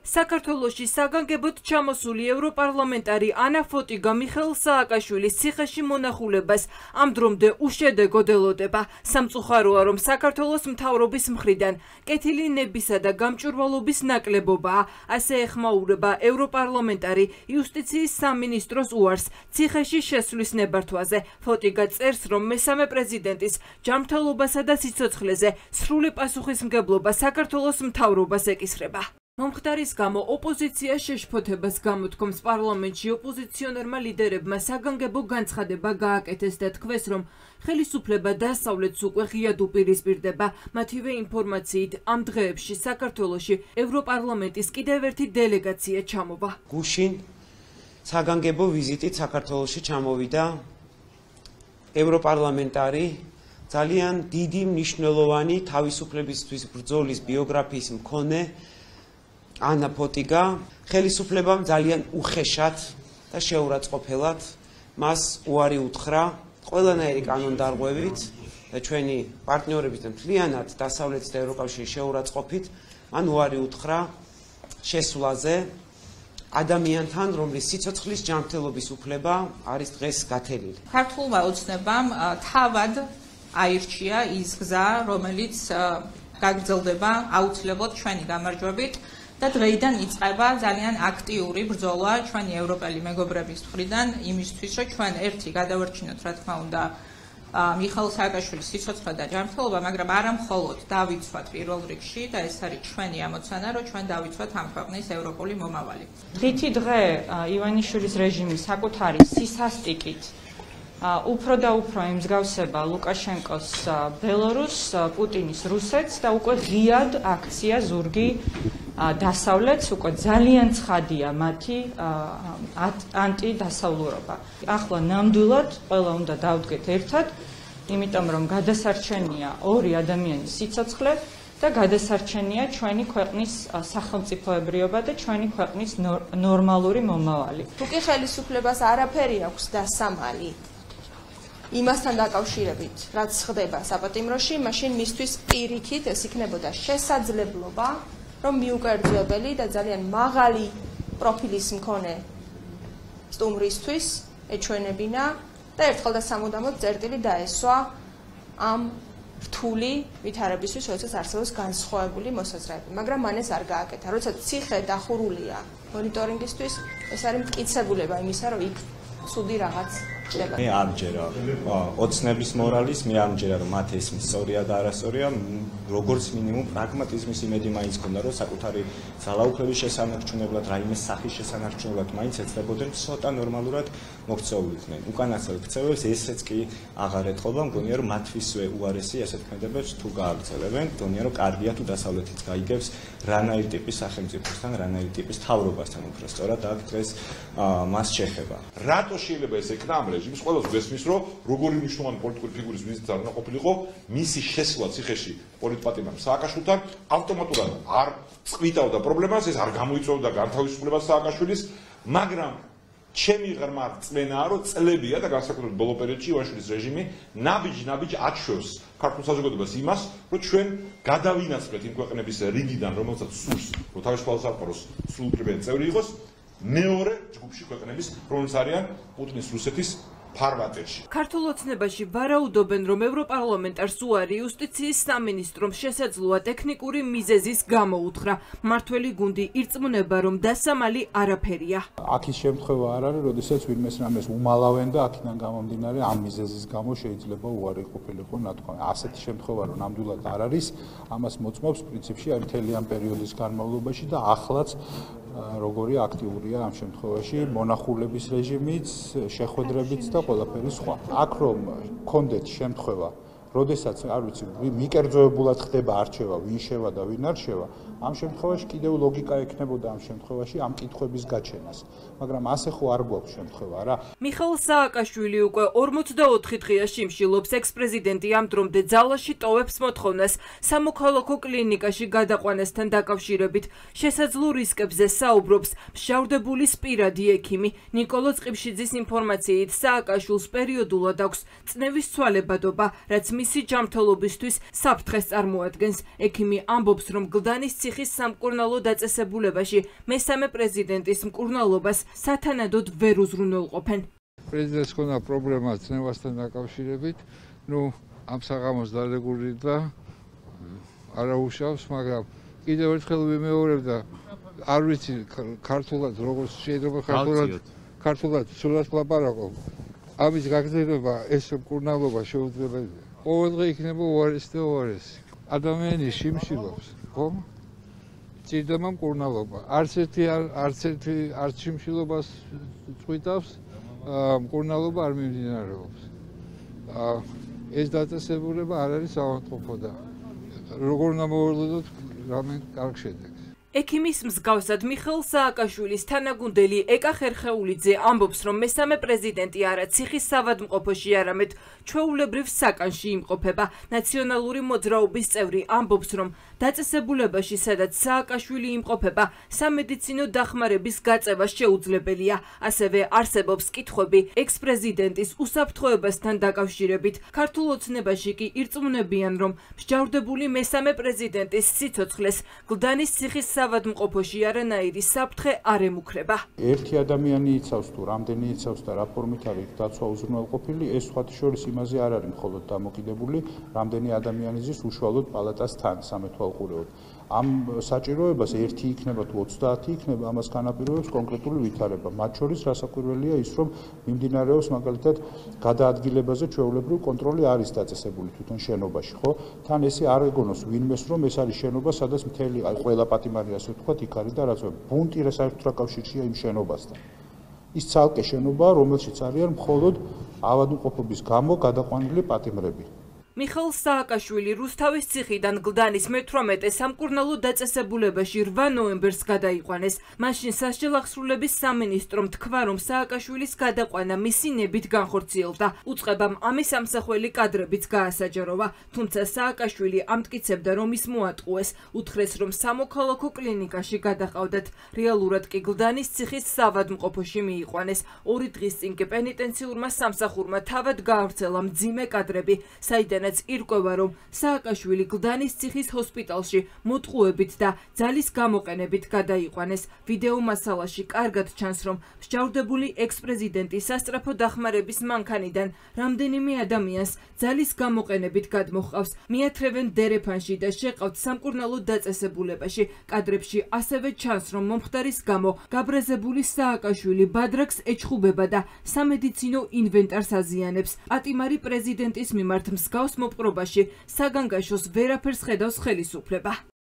საქართველოში საგანგებოდ ჩამოსული ევროპარლამენტარი ანა ფოტიგა მიხეილ სააკაშვილის ციხეში მონახულებას ამ დრომდე უშედეგოდ ელოდება. სამწუხაროა, რომ საქართველოს მთავრობის მხრიდან კეთილი ნებისა და გამჭვირვალობის ნაკლებობაა. ასე ეხმაურება ევროპარლამენტარი იუსტიციის სამინისტროს უარს ციხეში შესვლის ნებართვაზე. ფოტიგა წერს, რომ მესამე პრეზიდენტის ჯანმრთელობასა და სიცოცხლეზე სრული პასუხისმგებლობა საქართველოს მთავრობას ეკისრება. მომხდარის გამო ოპოზიცია შეშფოთებას გამოთქვამს პარლამენტში ოპოზიციონერმა ლიდერებმა საგანგებო განცხადება გააკეთეს და თქვეს, რომ ხელისუფლება დასავლეთს უკვე ღიად უპირისპირდება. მათივე ინფორმაციით ამ დღეებში საქართველოში ევროპარლამენტის კიდევ ერთი დელეგაცია ჩამოვა. გუშინ საგანგებო ვიზიტით საქართველოში ჩამოვიდა ევროპარლამენტარი ძალიან დიდი მნიშვნელოვანი თავისუფლებისთვის ბრძოლის ბიოგრაფიის მქონე ანა ფოტიგა ხელისუფლებამ ძალიან უხეშად და შეურაცხყოფელად მას უარი უთხრა ყველანაირი კანონდარღვევით და ჩვენი პარტნიორების და მთლიანად დასავლეთის და ევროკავშირის შეურაცხყოფით მან უარი უთხრა შესვლაზე ადამიანთან, რომლის სიცოცხლის ჯანმრთელობის უფლება არის დღეს გათელილი. ქართულმა ოცნებამ თავად აირჩია ის გზა, რომელიც გაგრძელდება აუცილებლად ჩვენი გამარჯვებით და დღეიდან იწყება ძალიან აქტიური ბრძოლა ჩვენი ევროპელი მეგობრების მხრიდან იმისთვის, რომ ჩვენ ერთი გადავარჩინოთ, რა თქმა უნდა, მიხეილ სააკაშვილის სიცოცხლე და ჯანმრთელობა, მაგრამ არა მხოლოდ დავიცვათ პირველ რიგში და ეს არის ჩვენი ამოცანა, რომ ჩვენ დავიცვათ ამ ქვეყნის ევროპული მომავალი. დღითი დღე ივანიშვილის რეჟიმი საკუთარი სისასტიკით უფრო და უფრო ემსგავსება ლუკაშენკოს ბელორუსს, პუტინის რუსეთს და უკვე ღიად აქცია ზურგი დასავლეთს, უკვე ძალიან ცხადია მათი ანტიდასავლურობა. ახლა ნამდვილად ყველა უნდა დავდგეთ ერთად, იმიტომ რომ გადასარჩენია ორი ადამიანის სიცოცხლე და გადასარჩენია ჩვენი ქვეყნის სახელმწიფოებრიობა და ჩვენი ქვეყნის ნორმალური მომავალი. თუ კი ხელისუფლებას არაფერი აქვს დასამალი იმასთან დაკავშირებით, რაც ხდება საპატიმროში, მაშინ მისთვის პირიქით ეს იქნებოდა შესაძლებლობა, რომ მიუკერძოებელი და ძალიან მაღალი პროფილის მქონე სტუმრისთვის ეჩვენებინა და ერთხელ და სამუდამოდ წერტილი დაესვა ამ რთული ვითარებისთვის, როდესაც არსებობს განსხვავებული მოსაზრებები, მაგრამ მან ეს არ გააკეთა. როცა ციხე დახურულია მონიტორინგისთვის, ეს არის მტკიცებულება იმისა, რომ იქ ცუდი რაღაც ხდება. მე ამჯერა ოცნების მორალის, მე ამჯერა რომ მათ ეს სწორია და არასწორია, როგორც მინიმუმ პრაგმატიზმის იმედი მაინც ქონდა, რომ საკუთარი ძალაუფლების შესანარჩუნებლად, რაიმე სახის შესანარჩუნებლად მაინც ეცდებოდნენ ცოტა ნორმალურად მოქცეულიყვნენ. უკანასკნელ ქცევებს ესეც კი აღარ ეთყობა, მგონია რომ მათთვისვე უარესი ასეთ ქმედებებს თუ გააგრძელებენ, მგონია რომ კარგია თუ დასავლეთიც გაიგებს რანაირ ტიპის სახელმწიფოსთან, რანაირ ტიპის თავრობასთან უფრო სწორად აქ დღეს მას შეეხება. რატო შეიძლება ეს ეკნა ამ რეჟიმს? ყველას გვესმის, რომ როგორი მნიშვნელოვანი პოლიტიკური ფიგურის ვიზიტი არ უნდა ყოფილიყო, მისი შესვლა ციხეში პოლიტპატიმრ სააკაშვილთან ავტომატურად არ წყვიტავდა პრობლემას, ეს არ გამოიწვევდა განთავისუფლებას სააკაშვილის, მაგრამ ჩემი ღრმა რწმენაა, რომ წლებია და განსაკუთრებით ბოლო პერიოდში ივანიშვილის რეჟიმი ნაბიჯ აჩვევს ქართულ საზოგადოებას იმას, რომ ჩვენ გადავინაცვლეთ იმ ქვეყნების რიგიდან, რომელსაც სურს, რომ თავისუფალ სამყაროს სრულუფლებიანი წევრი იყოს, მეორე ჯგუფში ქვეყნების, რომელიც არიან პუტინის რუსეთის ფარვატერში. ქართულ ოცნებაში ვარაუდობენ, რომ ევროპარლამენტარს უარი იუსტიციის სამინისტრომ შესაძლოა ტექნიკური მიზეზის გამოუთხრა. მმართველი გუნდი ირწმუნება, რომ დასამალი არაფერია. აქ ის შემთხვევა არ არის, როდესაც ვინმეს რამეს უმალავენ და აქედან გამომდინარე ამ მიზეზის გამო შეიძლება უარი ყოფილიყო ნათქვამი. ასეთი შემთხვევა რომ ნამდვილად არ არის, ამას მოწმობს პრინციპში აი მთელი ამ პერიოდის განმავლობაში და ახლაც როგორი აქტიურია ამ შემთხვევაში მონახულების რეჟიმიც, შეხვედრებიც და ყველაფერი სხვა. აქ რომ გქონდეთ შემთხვევა, როდესაც არ ვიცი, მიკერძოებულად ხდება არჩევა, ვინ შევა და ვინ არ შევა, ამ შემთხვევაში კიდევ ლოგიკა ექნებოდა ამ შემთხვევაში ამ კითხვების გაჩენას. მაგრამ ასე ხო არ გვაქვს შემთხვევა რა. მიხეილ სააკაშვილი უკვე 44 დღეა შიმშილობს. ექს-პრეზიდენტი ამ დრომდე ძალაში ტოვებს მოთხოვნას სამოქალაქო კლინიკაში გადაყვანასთან დაკავშირებით. შესაძლო რისკებზე საუბრობს მშავდებული პირადი ექიმი ნიკოლოზ ყიფშიძის ინფორმაციით. სააკაშვილს პერიოდულად აქვს წნევის ცვალებადობა, რაც მის მისი ჯანმრთელობისთვის საფრთხეს წარმოადგენს. ექიმი ამბობს, რომ გლდანის ციხის სამკურნალო დაწესებულებაში მესამე პრეზიდენტის მკურნალობას სათანადოდ ვერ უზრუნველყოფენ. პრეზიდენტს ხონდა პრობლემა წნევასთან დაკავშირებით, ამ საღამოს დადეგული და არაუშავს, მაგრამ კიდევ ერთხელ ვიმეორებ და არ ვიცი ქართულად როგორც შეიძლება ქართულად სულად ვლაპარაკობ. ამის გაგრძელება ეს მკურნალობა შეუძლებელია. ყოველდღე იქნება უარესი და უარესი. ადამიანი შიმშილობს, ხო? ჭირდება მკურნალობა. არც შიმშილობას წვითავს, მკურნალობა არ მიმდინარეობს. ეს დაწესებულება არ არის ავადმყოფო და როგორ უნდა მოველოდოთ რამე კარგ შედეგს. ექიმის მსგავსად მიხეილ სააკაშვილის თანაგუნდელი ეკა ხერხეულიძე ამბობს, რომ მესამე პრეზიდენტი არა ციხის სავადმყოფოში, არამედ ჩვეულებრივ საკანში იმყოფება. ნაციონალური მოძრაობის წევრი ამბობს, რომ დაწესებულებაში, სადაც სააკაშვილი იმყოფება, სამედიცინო დახმარების გაწევა შეუძლებელია. ასევე არსებობს კითხვები ექს-პრეზიდენტის უსაფრთხოებასთან დაკავშირებით. ქართულ ოცნებაში კი ირწმუნებიან, რომ მსჯავრდებული მესამე პრეზიდენტის სიცოცხლეს გლდანის ციხის სავადმყოფოში არანაირი საფრთხე არ ემუქრება. ერთი ადამიანი იცავს თუ რამდენი იცავს და რა ფორმით არის დაცვა უზრუნველყოფილი, ეს სხვათა შორის იმაზე არ არის მხოლოდ დამოკიდებული, რამდენი ადამიანი ზის უშუალოდ პალატას თან სამეთვალყურეოდ. ამ საჭიროებას ერთი იქნება თუ 30 იქნება, ამას განაპირობებს კონკრეტული ვითარება. მათ შორის რასაკვირველია ის, რომ მიმდინარეობს მაგალითად გადაადგილებაზე ჩვეულებრივ კონტროლი არის დაწესებული თვითონ შენობაში, ხო? თან ესე არ ეგონოს ვინმეს, რომ ეს არის შენობა, სადაც მთელი ყველა პატიმარი ასე ვთქვათ, იქ არის და რაც ბუნტი საერთოდ რა კავშირშია იმ შენობასთან. ის ცალკე შენობაა, რომელშიც არიან მხოლოდ ავადმყოფობის გამო გადაყვანილი პატიმრები. მიხეილ სააკაშვილი რუსთავის ციხიდან გლდანის მე-18 სამკურნალო დაწესებულებაში 8 ნოემბერს გადაიყვანეს. მაშინ სასჯელახსრულების სამინისტრომ თქვა, რომ სააკაშვილის გადაყვანა მისი ნებით განხორციელდა. უწყებამ ამის ამსახველი კადრებიც გაასაჯაროვა, თუმცა სააკაშვილი ამტკიცებდა, რომ ის მოატყუეს. უთხრეს, რომ სამოქალაქო კლინიკაში გადაყავდათ. რეალურად კი გლდანის ციხის სავადმყოფოში მიიყვანეს. 2 დღის წინ კი პენიტენციურმა სამსახურმა თავად გაავრცელა მძიმე კადრები, საიდანაც ირკვევა, რომ სააკაშვილი გლდანის ციხის ჰოსპიტალში მოტყუებით და ძალის გამოყენებით გადაიყვანეს. ვიდეო მასალაში კარგად ჩანს, რომ მსჯავრდებული ექს-პრეზიდენტი სასწრაფო დახმარების მანქანიდან რამდენიმე ადამიანს ძალის გამოყენებით გადმოჰყავს. მიათრევენ დერეფანში და შეყავთ სამკურნალო დაწესებულებაში. კადრებში ასევე ჩანს, რომ მომხდარის გამო გაბრაზებული სააკაშვილი ბადრაკს ეჩხუბება და სამედიცინო ინვენტარს აზიანებს. პატიმარი პრეზიდენტის მიმართ მსგავს მოპყრობაში საგანგაშოს ვერაფერს ხედავს ხელისუფლება.